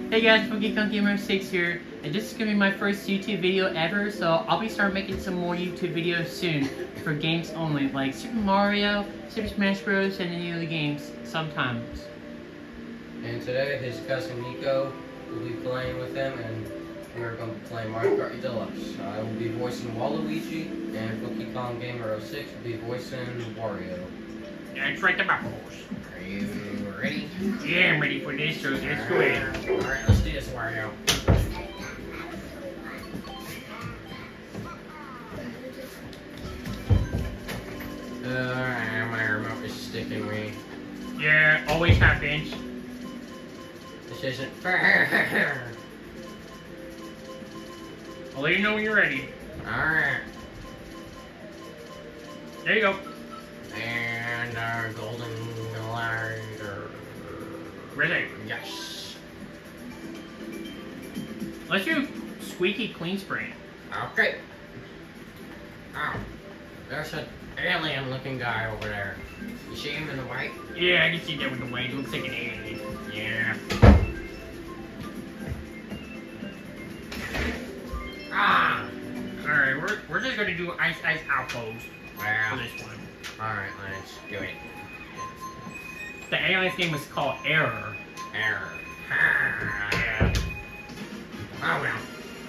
Hey guys, FunkyGamer 6 here, and this is going to be my first YouTube video ever, so I'll be starting making some more YouTube videos soon for games only, like Super Mario, Super Smash Bros, and any other games, sometimes. And today, his cousin Nicho will be playing with him, and we're going to be playing Mario Kart Deluxe. I will be voicing Waluigi, and FunkyGamer 06 will be voicing Wario. That's right, the buffaloes. Are you ready? Yeah, I'm ready for this, so let's go ahead. Alright, let's do this, Wario. My remote is sticking me. Yeah, always happens. This isn't fair. I'll let you know when you're ready. Alright. There you go. And our golden glider. Ready? Yes. Let's do squeaky clean spray. Okay. Oh, there's an alien-looking guy over there. You see him in the white? Yeah, I can see that with the white. It looks like an alien. Yeah. Ah. Alright, we're just gonna do Ice Outpost for Well. this one. Alright, let's do it. The alien's name is called Error. Error. Yeah. Oh well.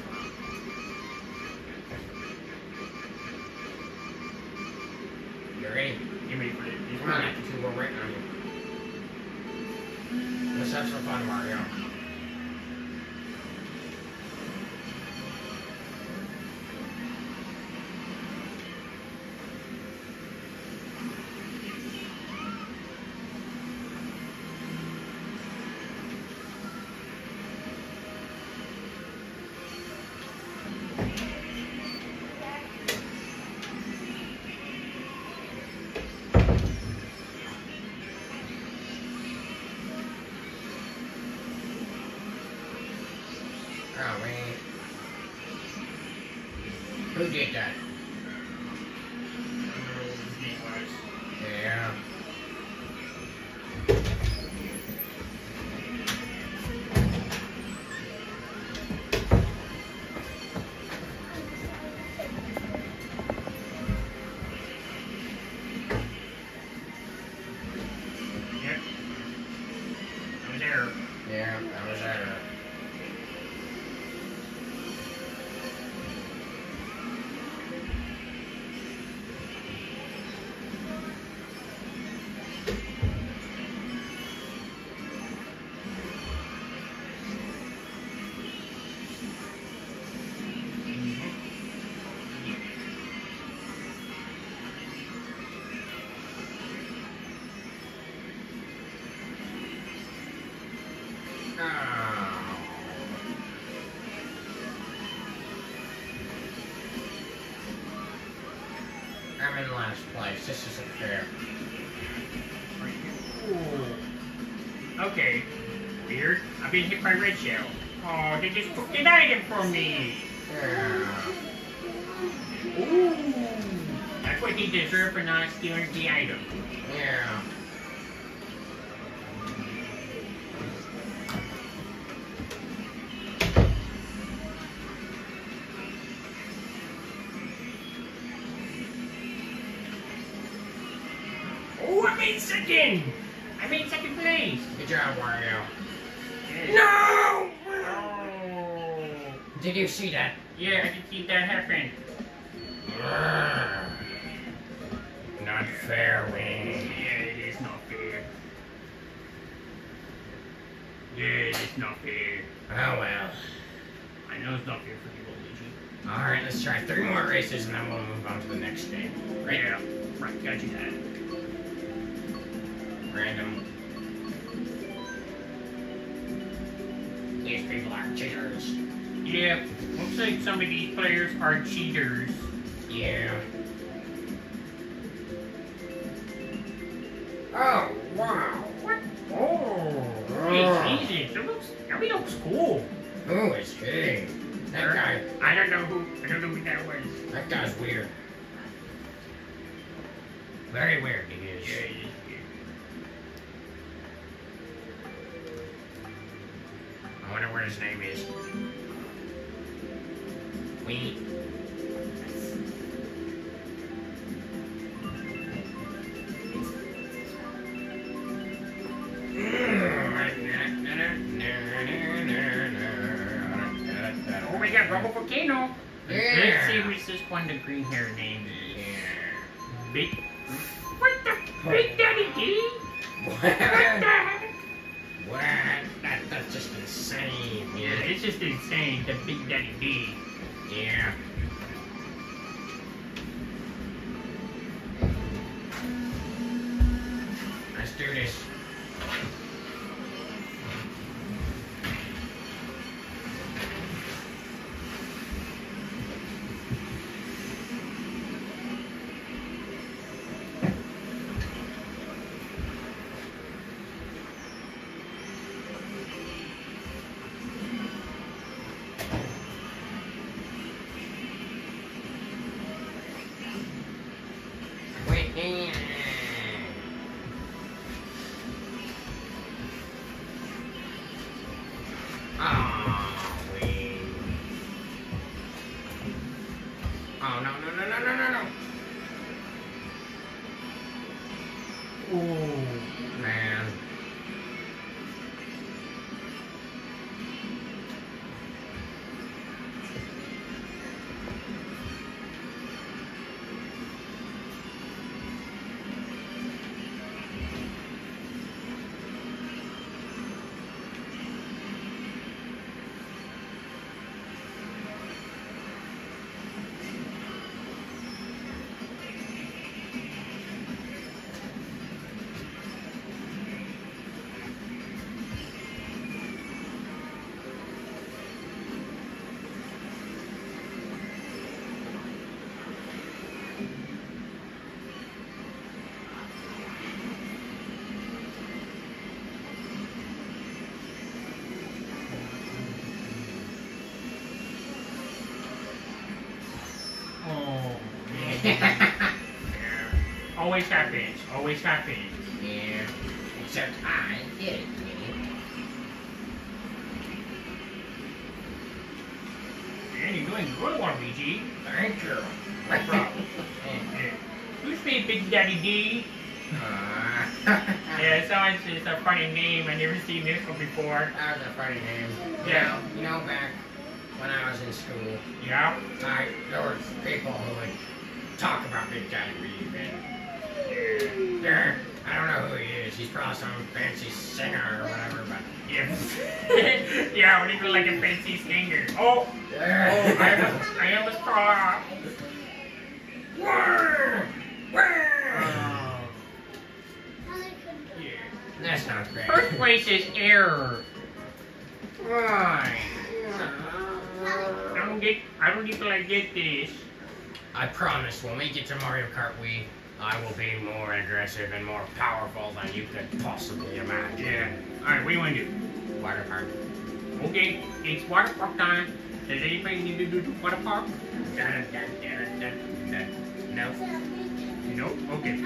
You ready? You ready for this? Come on, two more right on you. Let's have some fun, Mario. Oh, man. Who did that? Yeah. Yep. That was Error. Yeah, that was error. I'm in last place. This isn't fair. Ooh. Okay. Weird. I've been hit by red shell. Oh, they just took an item from me. Yeah. Ooh. That's what he deserved for not stealing the item. Yeah. Oh, I made second! I made second place! Good job, Wario. Yeah. No! Oh. Did you see that? Yeah, I can see that happen. Not fair, Wing. Yeah, it is not fair. Yeah, it is not fair. Oh well. I know it's not fair for you, Luigi. Alright, let's try 3 more races and then we'll move on to the next game. Right? Yeah, right, got you that. Random. These people are cheaters. Yeah, looks like some of these players are cheaters. Yeah. Oh, wow. What? Oh, hey, Jesus, that looks cool. Who is he? That guy. I don't know who that was. That guy's weird. Very weird he is. Yeah, he is weird. wonder what his name is. We. Oh, we got Grumble Volcano. Yeah. Let's see who's this one, the green hair name. Big. What the? BigDaddyDe? What? What the heck? What? That's just insane. Yeah, it's just insane. The BigDaddyDe. Yeah. Let's do this. Oh, no. Ooh, man. Always happens. Always happens. Yeah. Except I did it. Man, you're doing good, Waluigi. Thank you. No problem. Who's me, BigDaddyDe? Yeah, it's a funny name. I never seen this one before. That was a funny name. Yeah. You know, back when I was in school, Yeah. there were people who would talk about BigDaddyDe, and yeah, I don't know who he is. He's probably some fancy singer or whatever, but Yeah. Yeah, or even like a fancy singer. Oh, I almost caught. That sounds great. First place is error. Right. I don't even like get this. I promise when we get to Mario Kart Wii, I will be more aggressive and more powerful than you could possibly imagine. Yeah. Alright, what do you want to do? Water park. Okay, it's water park time. Does anybody need to do the water park? No. No? Okay.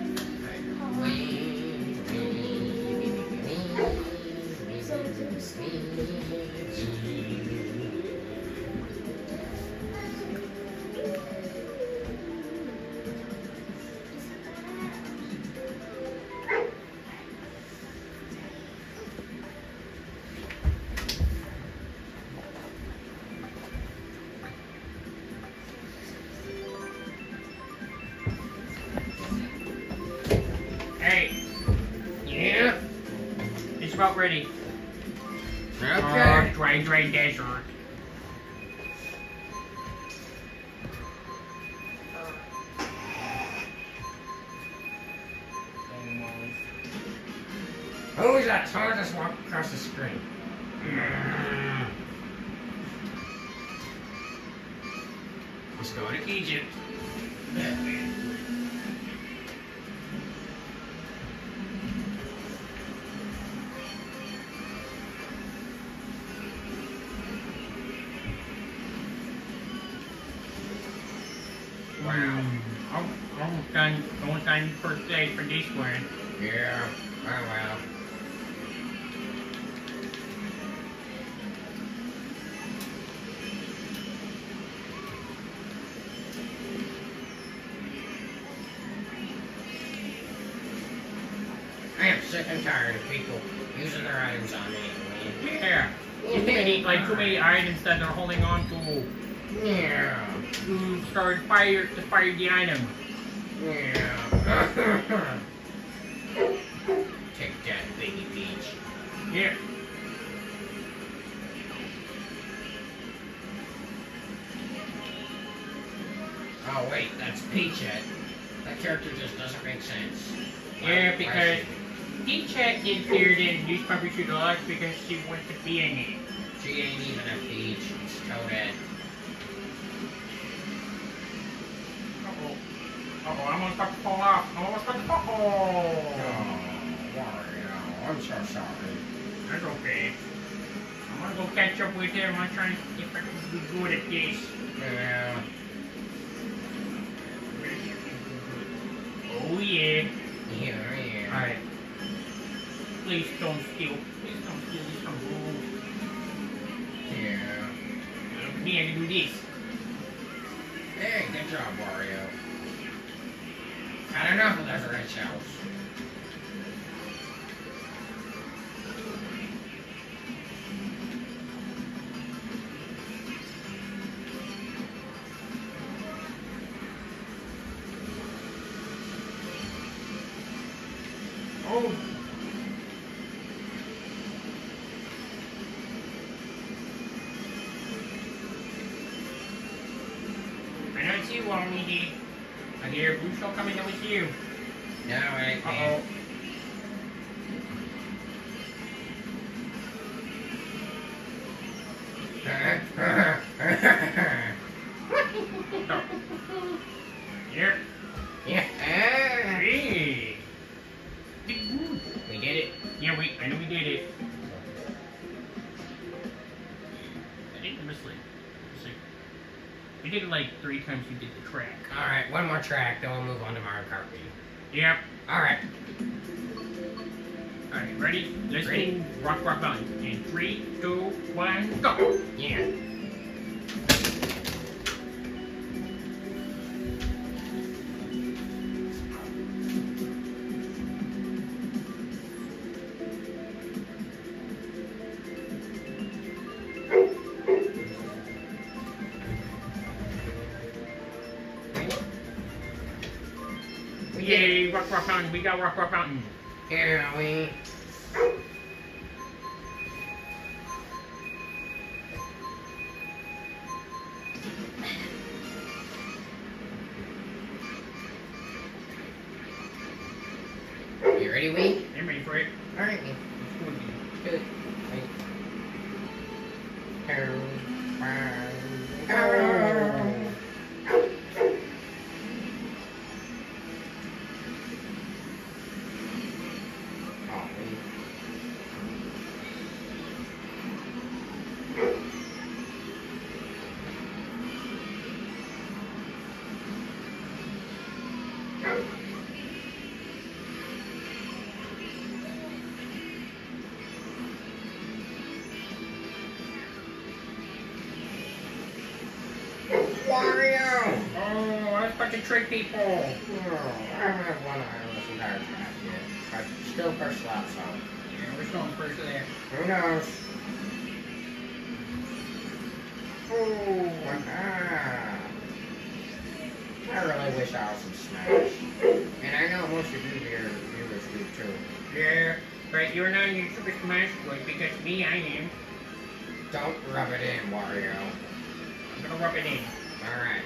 Hey. Yeah. It's about ready. Okay. Dry Dry Desert. Who is that? Someone just walked across the screen. Let's go to Egypt. Wow. Almost done first day for this one. Yeah. Oh well. I'm tired of people using their items on me. Yeah. Too many items that they're holding on to. Yeah. To fire the item. Yeah. Take that, baby Peach. Yeah. Oh wait, that's Peachette. That character just doesn't make sense. Yeah, because Peachette gets appeared in Newspaper to Deluxe because she wants to be in it. She ain't even a Peach. It's Toadette. Uh-oh, I'm almost about to fall off. Oh, Wario, I'm so sorry. that's okay. I'm gonna go catch up with him. I'm trying to see if I can be good at this. Yeah. Oh yeah. Yeah. Alright. Please don't steal. Please don't steal this from me. Yeah. Look at me, I can do this. Hey, good job, Wario. Had enough of those red shells. Oh. I know it's you, Waluigi. I hear a blue shell coming. That was you. No, wait. Uh-oh. Here. Yeah. Hey. We did it. Yeah, I know we did it. I did it mostly. We did it like 3 times we did the track. Alright, one more track, then we'll move on to Mario Kart Wii. Yep. Alright. Alright, ready? Let's Ready. do rock on. In 3, 2, 1, go! Yeah. Yay, rock fountain. We got rock fountain. Here we. You ready, Wee? I'm ready for it. Alright, Wee. Good. Wario! Oh, I was about to trick people. Oh, I haven't had one item this entire track yet. But still first lap, so. Yeah, we're going first there. Who knows? Oh, I really wish I was in Smash. And I know most of you here viewers do too. Yeah, but you're not in your Super Smash Bros. Because me, I am. Don't rub it in, Wario. I'm gonna rub it in. Alright.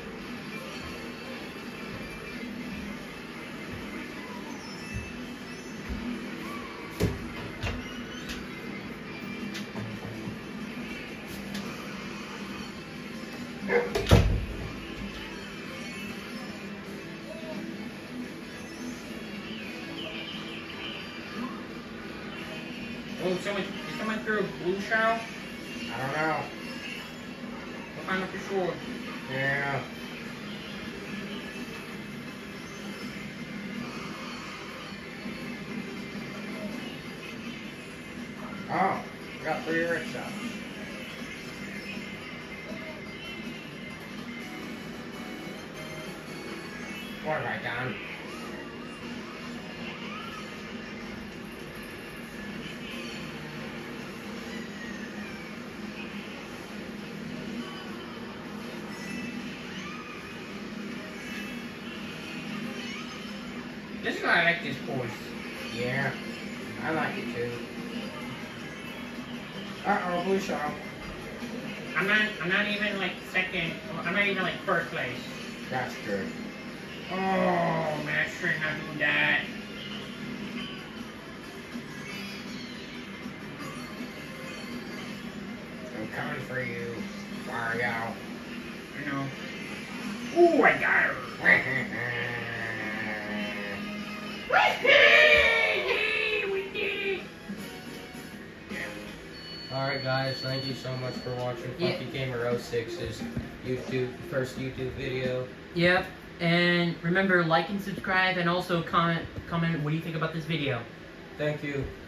Oh, did someone throw a blue shell? I don't know. We'll find out for sure. Yeah. Oh, we got 3 red shells. What have I done? just I like this course. Yeah, I like it too. Uh-oh, blue shell. I'm not even like second. I'm not even like first place. That's good. Oh, man, I should not do that. I'm coming for you, Wario. I know. Ooh, I got her. We did it. Alright guys, thank you so much for watching FunkyGamer 06's first YouTube video. Yep. And remember, like and subscribe, and also comment what do you think about this video. Thank you.